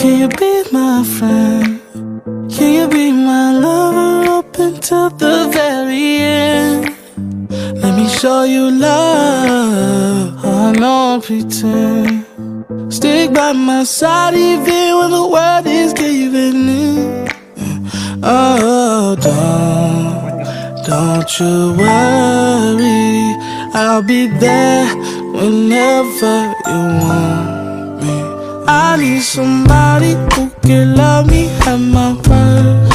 Can you be my friend? Can you be my lover up until the very end? Let me show you love. I don't pretend. Stick by my side even when the world is giving in. Oh, don't you worry, I'll be there whenever you want me. I need somebody who can love me at my worst.